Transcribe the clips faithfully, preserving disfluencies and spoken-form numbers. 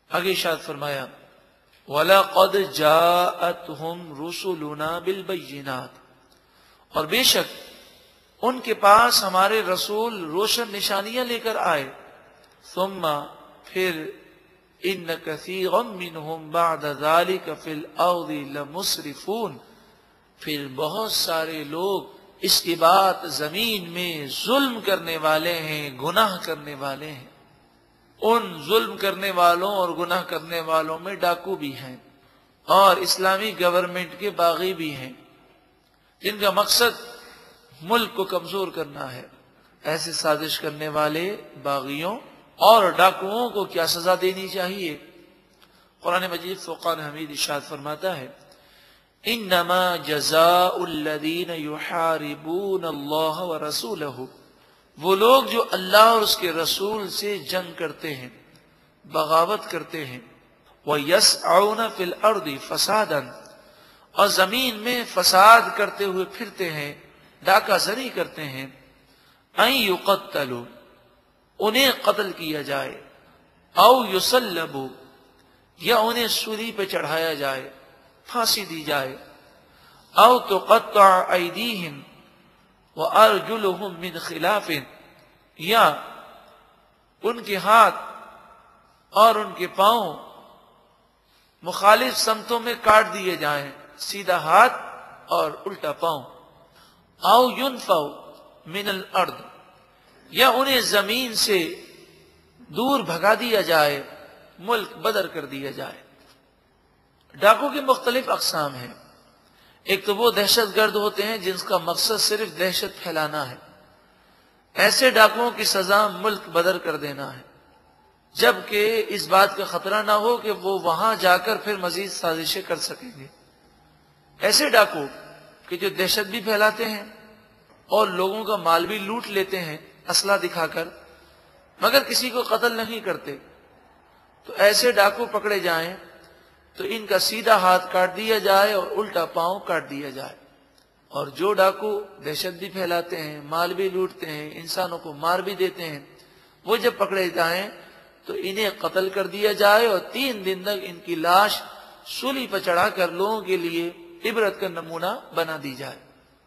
آگے ارشاد فرمایا وَلَقَدْ جَاءَتْهُمْ رُسُلُنَا بِالْبَيِّنَاتِ، اور بے شک ان کے پاس ہمارے رسول روشن نشانیاں لے کر آئے. ثم پھر ان کثیرا منہم بعد ذلك فی الارض لمسرفون، پھر بہت سارے لوگ اس کے بعد زمین میں ظلم کرنے والے ہیں، گناہ کرنے والے ہیں. ان ظلم کرنے والوں اور گناہ کرنے والوں میں ڈاکو بھی ہیں اور اسلامی گورنمنٹ کے باغی بھی ہیں، جن کا مقصد ملک کو کمزور کرنا ہے. ایسے سازش کرنے والے باغیوں اور ڈاکوؤں کو کیا سزا دینی چاہیے؟ قرآن مجید فرقان حمید ارشاد فرماتا ہے انما جزاء الذین یحاربون اللہ ورسولہ، وہ لوگ جو اللہ اور اس کے رسول سے جنگ کرتے ہیں، بغاوت کرتے ہیں، وَيَسْعَوْنَ فِي الْأَرْضِ فَسَادًا، اور زمین میں فساد کرتے ہوئے پھرتے ہیں، ڈاکہ زنی کرتے ہیں، أَن يُقَتَّلُوا، انہیں قتل کیا جائے، او یصلبوا، یا انہیں سولی پہ چڑھایا جائے، پھانسی دی جائے، او تقطع ایدیہم وارجلہم من خلاف، یا ان کے ہاتھ اور ان کے پاؤں مخالف سمتوں میں کاٹ دیے جائیں، سیدھا ہاتھ اور الٹا پاؤں. او ینفوا من الارض، یا انہیں زمین سے دور بھگا دیا جائے، ملک بدر کر دیا جائے. ڈاکو کی مختلف اقسام ہیں. ایک تو وہ دہشت گرد ہوتے ہیں جن کا مقصد صرف دہشت پھیلانا ہے، ایسے ڈاکوؤں کی سزا ملک بدر کر دینا ہے، جبکہ اس بات کا خطرہ نہ ہو کہ وہ وہاں جا کر پھر مزید سازشیں کر سکیں گے. ایسے ڈاکو کہ جو دہشت بھی پھیلاتے ہیں اور لوگوں کا مال بھی لوٹ لیتے ہیں اسلحہ دکھا کر، مگر کسی کو قتل نہیں کرتے، تو ایسے ڈاکو پکڑے جائیں تو ان کا سیدھا ہاتھ کاٹ دیا جائے اور الٹا پاؤں کاٹ دیا جائے. اور جو ڈاکو دہشت بھی پھیلاتے ہیں، مال بھی لوٹتے ہیں، انسانوں کو مار بھی دیتے ہیں، وہ جب پکڑے جائیں تو انہیں قتل کر دیا جائے اور تین دن تک ان کی لاش سولی پر چڑھا کر لوگوں کے لیے عبرت کا نمونہ بنا دی جائے.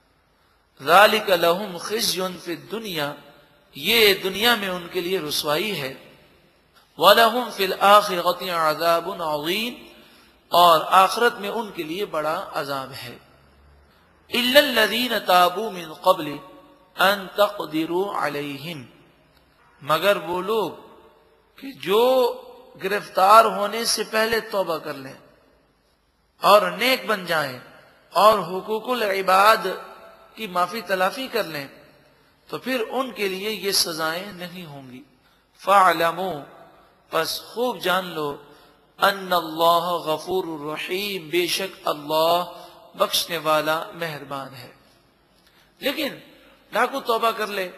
ذالک لہم خزی فی الدنیا، یہ دنیا میں ان کے لیے رسوائی ہے. وَلَهُمْ فِي الْآخِرَةِ عَذَابٌ عَظِيمٌ، اور آخرت میں ان کے لیے بڑا عذاب ہے. إِلَّا الَّذِينَ تَابُوا مِن قَبْلِ أَن تَقْدِرُوا عَلَيْهِمْ، مگر وہ لوگ کہ جو گرفتار ہونے سے پہلے توبہ کر لیں اور نیک بن جائیں اور حقوق العباد کی معافی تلافی کر لیں تو پھر ان کے لیے یہ سزائیں نہیں ہوں گی. فَاعْلَمُوا، پس خوب جان لو، ان اللہ غفور الرحیم، بے شک اللہ بخشنے والا مہربان ہے. لیکن ڈاکو توبہ کر لے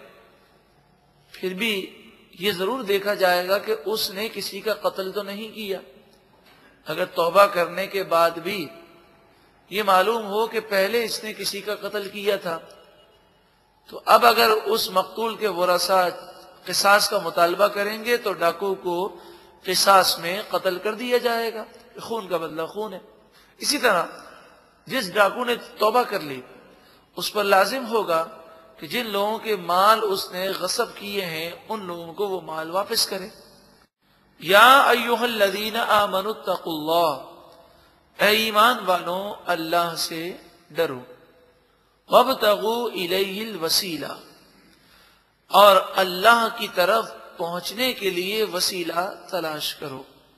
پھر بھی یہ ضرور دیکھا جائے گا کہ اس نے کسی کا قتل تو نہیں کیا. اگر توبہ کرنے کے بعد بھی یہ معلوم ہو کہ پہلے اس نے کسی کا قتل کیا تھا، تو اب اگر اس مقتول کے ورثاء قصاص کا مطالبہ کریں گے تو ڈاکو کو قصاص میں قتل کر دیا جائے گا. خون کا بدلہ خون ہے. اسی طرح جس ڈاکو نے توبہ کر لی اس پر لازم ہوگا کہ جن لوگوں کے مال اس نے غصب کیے ہیں ان لوگوں کو وہ مال واپس کرے. یا ایھا الذین آمنوا اتقوا اللہ، اے ایمان والوں اللہ سے ڈرو. وابتغوا الیہ الوسیلہ، اور اللہ کی طرف پہنچنے کے لیے وسیلہ تلاش کرو.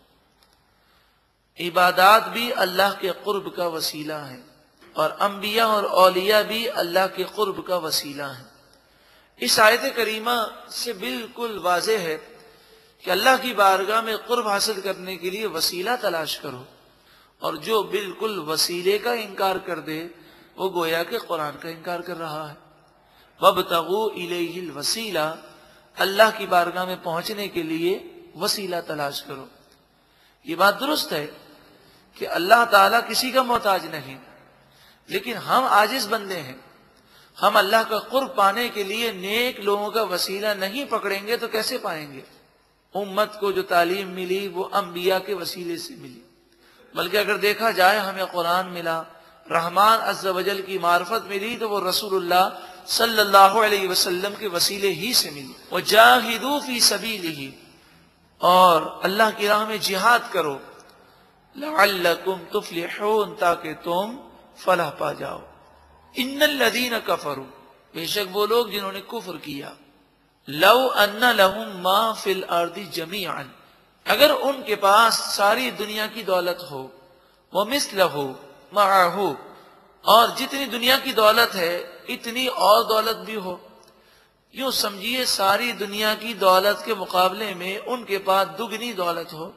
عبادات بھی اللہ کے قرب کا وسیلہ ہیں اور انبیاء اور اولیاء بھی اللہ کے قرب کا وسیلہ ہیں. اس آیت کریمہ سے بالکل واضح ہے کہ اللہ کی بارگاہ میں قرب حاصل کرنے کے لیے وسیلہ تلاش کرو، اور جو بالکل وسیلے کا انکار کر دے وہ گویا کہ قرآن کا انکار کر رہا ہے. وابتغوا الیہ الوسیلہ، اللہ کی بارگاہ میں پہنچنے کے لیے وسیلہ تلاش کرو. یہ بات درست ہے کہ اللہ تعالیٰ کسی کا محتاج نہیں، لیکن ہم عاجز بندے ہیں. ہم اللہ کا قرب پانے کے لیے نیک لوگوں کا وسیلہ نہیں پکڑیں گے تو کیسے پائیں گے؟ امت کو جو تعلیم ملی وہ انبیاء کے وسیلے سے ملی، بلکہ اگر دیکھا جائے ہمیں قرآن ملا، رحمان عز و جل کی معرفت ملی تو وہ رسول اللہ صلی اللہ علیہ وسلم کے وسیلے ہی سے ملی۔ وَجَاهِدُوا فِي سَبِيلِهِ، اور اللہ کی راہ میں جہاد کرو، لَعَلَّكُمْ تُفْلِحُونَ، تاکہ تم فلاح پا جاؤ۔ ان الذین کفروا، بے شک وہ لوگ جنہوں نے کفر کیا، لو ان لہم ما فی الارض جمیعا، اگر ان کے پاس ساری دنیا کی دولت ہو، ومثلہ معہ، اور جتنی دنیا کی دولت ہے اتنی اور دولت بھی ہو، یوں سمجھیے ساری دنیا کی دولت کے مقابلے میں ان کے پاس دگنی دولت ہو،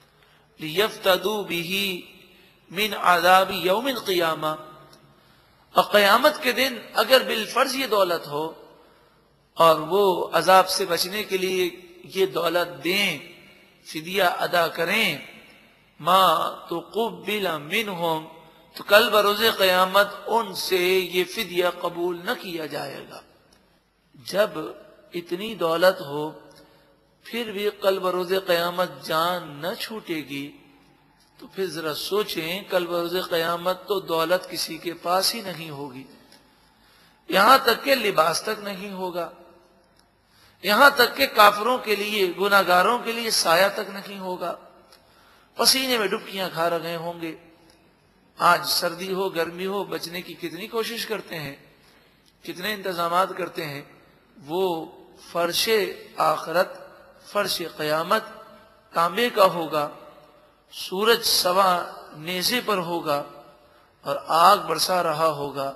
لیفتدوا بہ من عذاب یوم القیامہ، اور قیامت کے دن اگر بالفرض یہ دولت ہو اور وہ عذاب سے بچنے کے لیے یہ دولت دیں، فدیہ ادا کریں، ما تقبل منہم، تو کل بروز قیامت ان سے یہ فدیہ قبول نہ کیا جائے گا۔ جب اتنی دولت ہو پھر بھی کل بروز قیامت جان نہ چھوٹے گی تو پھر ذرا سوچیں کل بروز قیامت تو دولت کسی کے پاس ہی نہیں ہوگی، یہاں تک کہ لباس تک نہیں ہوگا، یہاں تک کہ کافروں کے لیے، گناہگاروں کے لیے سایہ تک نہیں ہوگا، پسینے میں ڈبکیاں کھا رہے ہوں گے۔ آج سردی ہو گرمی ہو بچنے کی کتنی کوشش کرتے ہیں، کتنے انتظامات کرتے ہیں، وہ فرش آخرت، فرش قیامت تانبے کا ہوگا، سورج سوا نیزے پر ہوگا اور آگ برسا رہا ہوگا،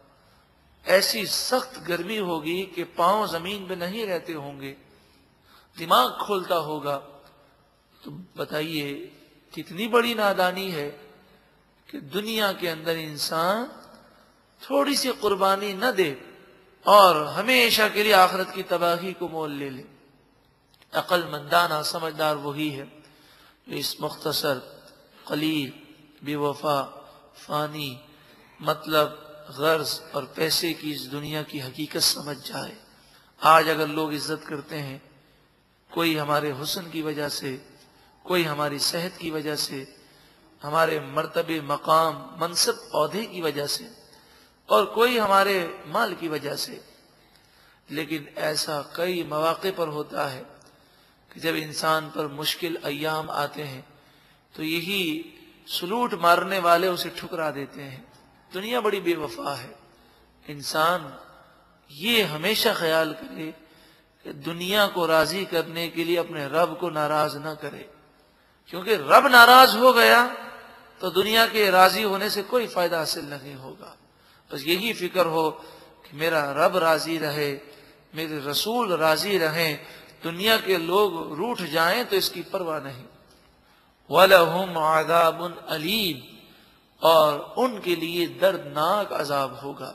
ایسی سخت گرمی ہوگی کہ پاؤں زمین پہ نہیں رہتے ہوں گے، دماغ کھولتا ہوگا۔ تو بتائیے کتنی بڑی نادانی ہے کہ دنیا کے اندر انسان تھوڑی سی قربانی نہ دے اور ہمیشہ کے لیے آخرت کی تباہی کو مول لے لے۔ عقل مندانہ سمجھدار وہی ہے جو اس مختصر، قلیل، بے وفا، فانی، مطلب، غرض اور پیسے کی اس دنیا کی حقیقت سمجھ جائے۔ آج اگر لوگ عزت کرتے ہیں، کوئی ہمارے حسن کی وجہ سے، کوئی ہماری صحت کی وجہ سے، ہمارے مرتبے، مقام، منصب، عہدے کی وجہ سے، اور کوئی ہمارے مال کی وجہ سے، لیکن ایسا کئی مواقع پر ہوتا ہے کہ جب انسان پر مشکل ایام آتے ہیں تو یہی سلوٹ مارنے والے اسے ٹھکرا دیتے ہیں۔ دنیا بڑی بے وفا ہے۔ انسان یہ ہمیشہ خیال کرے کہ دنیا کو راضی کرنے کے لیے اپنے رب کو ناراض نہ کرے، کیونکہ رب ناراض ہو گیا تو دنیا کے راضی ہونے سے کوئی فائدہ حاصل نہیں ہوگا۔ بس یہی فکر ہو کہ میرا رب راضی رہے، میرے رسول راضی رہیں، دنیا کے لوگ روٹھ جائیں تو اس کی پرواہ نہیں۔ وَلَهُمْ عَذَابٌ أَلِيمٌ، اور ان کے لیے دردناک عذاب ہوگا۔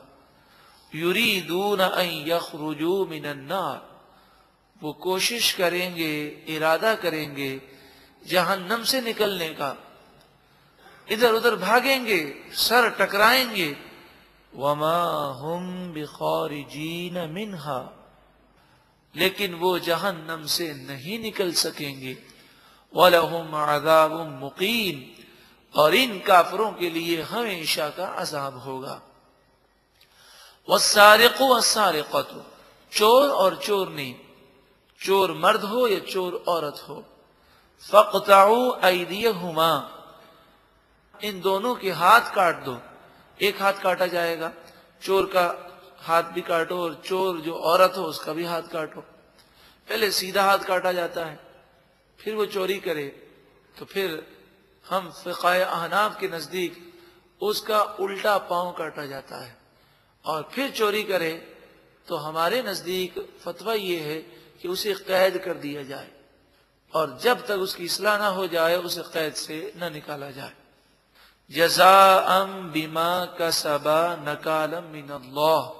یریدون ان یخرجوا من النار، وہ کوشش کریں گے، ارادہ کریں گے جہنم سے نکلنے کا، ادھر ادھر بھاگیں گے، سر ٹکرائیں گے۔ وما هم بخارجین منہا، لیکن وہ جہنم سے نہیں نکل سکیں گے۔ وَلَهُمْ عَذَابٌ مُقِيمٌ، اور ان کافروں کے لیے ہمیشہ کا عذاب ہوگا۔ وَالسَّارِقُ وَالسَّارِقَةُ، چور اور چورنی، چور مرد ہو یا چور عورت ہو، فَاقْطَعُوا أَيْدِيَهُمَا، ان دونوں کے ہاتھ کاٹ دو۔ ایک ہاتھ کاٹا جائے گا، چور کا ہاتھ بھی کاٹو اور چور جو عورت ہو اس کا بھی ہاتھ کاٹو۔ پہلے سیدھا ہاتھ کاٹا جاتا ہے، پھر وہ چوری کرے تو پھر ہم فقہ احناف کے نزدیک اس کا الٹا پاؤں کاٹا جاتا ہے، اور پھر چوری کرے تو ہمارے نزدیک فتویٰ یہ ہے کہ اسے قید کر دیا جائے، اور جب تک اس کی اصلاح نہ ہو جائے اسے قید سے نہ نکالا جائے۔ جزاء بما کسبا نکالا من اللہ،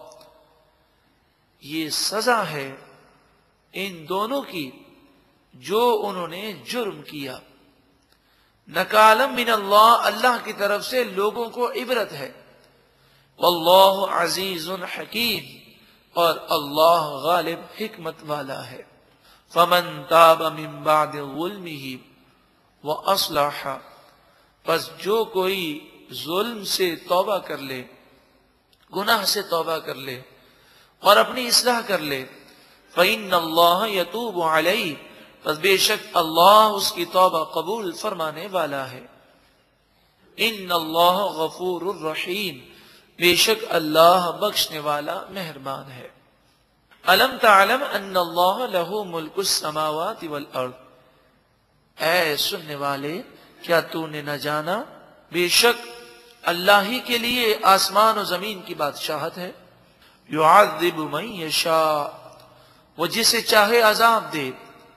یہ سزا ہے ان دونوں کی جو انہوں نے جرم کیا۔ نکالا من اللہ، اللہ کی طرف سے لوگوں کو عبرت ہے۔ واللہ عزیز حکیم، اور اللہ غالب حکمت والا ہے۔ فمن تاب من بعد ظلمہ واصلح، پس جو کوئی ظلم سے توبہ کر لے، گناہ سے توبہ کر لے اور اپنی اصلاح کر لے، فإن اللہ یتوب علیہ، پس بے شک اللہ اس کی توبہ قبول فرمانے والا ہے۔ ان اللہ غفور الرحیم، بے شک اللہ بخشنے والا مہربان ہے۔ الم تعلم ان اللہ لہ ملک السماوات والارض، اے سننے والے کیا تو نے نہ جانا بے شک اللہ ہی کے لیے آسمان و زمین کی بادشاہت ہے۔ یعذب من یشاء، وہ جسے چاہے عذاب دے،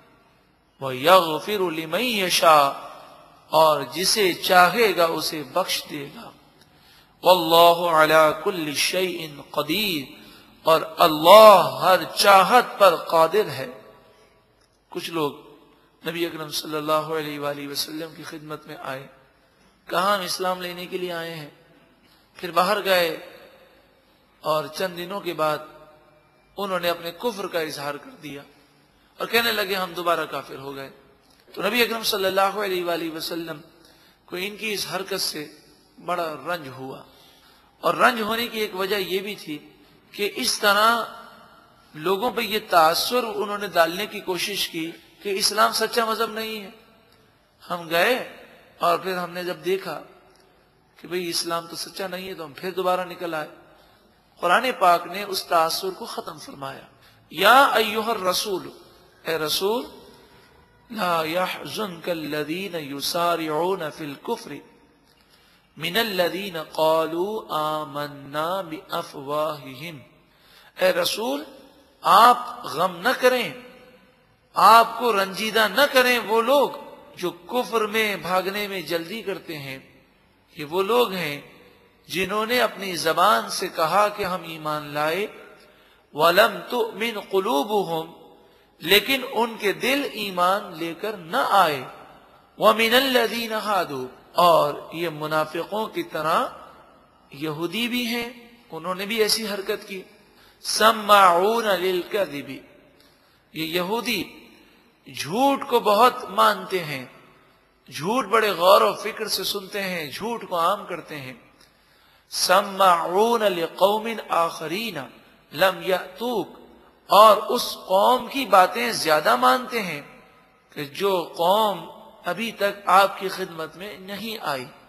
وَيَغْفِرُ لِمَن يَشَاءُ، اور جسے چاہے گا اسے بخش دے گا۔ وَاللَّهُ عَلَى كُلِّ شَيْءٍ قَدِيرٌ، اور اللہ ہر چاہت پر قادر ہے۔ کچھ لوگ نبی اکرم صلی اللہ علیہ وآلہ وسلم کی خدمت میں آئے، کہا ہم اسلام لینے کے لیے آئے ہیں، پھر باہر گئے اور چند دنوں کے بعد انہوں نے اپنے کفر کا اظہار کر دیا اور کہنے لگے ہم دوبارہ کافر ہو گئے۔ تو نبی اکرم صلی اللہ علیہ وآلہ وسلم کو ان کی اس حرکت سے بڑا رنج ہوا، اور رنج ہونے کی ایک وجہ یہ بھی تھی کہ اس طرح لوگوں پہ یہ تاثر انہوں نے ڈالنے کی کوشش کی کہ اسلام سچا مذہب نہیں ہے۔ ہم گئے اور پھر ہم نے جب دیکھا کہ بھئی اسلام تو سچا نہیں ہے تو ہم پھر دوبارہ نکل آئے۔ قرآن پاک نے اس تاثر کو ختم فرمایا۔ یا ایھا الرسول، اے رسول، لا يحزنك الذين يسارعون في الكفر من الذين قالوا آمنا بأفواههم، اے رسول آپ غم نہ کریں، آپ کو رنجیدہ نہ کریں وہ لوگ جو کفر میں بھاگنے میں جلدی کرتے ہیں۔ یہ وہ لوگ ہیں جنہوں نے اپنی زبان سے کہا کہ ہم ایمان لائے، وَلَمْ تُؤْمِنْ قُلُوبُهُمْ، لیکن ان کے دل ایمان لے کر نہ آئے۔ وَمِنَ الَّذِينَ هَادُوا، اور یہ منافقوں کی طرح یہودی بھی ہیں، انہوں نے بھی ایسی حرکت کی۔ سَمَّاعُونَ لِلْكَذِبِ، یہ یہودی جھوٹ کو بہت مانتے ہیں، جھوٹ بڑے غور و فکر سے سنتے ہیں، جھوٹ کو عام کرتے ہیں۔ سَمَّاعُونَ لِقَوْمٍ آخَرِينَ لَمْ يَأْتُوكَ، اور اس قوم کی باتیں زیادہ مانتے ہیں کہ جو قوم ابھی تک آپ کی خدمت میں نہیں آئی۔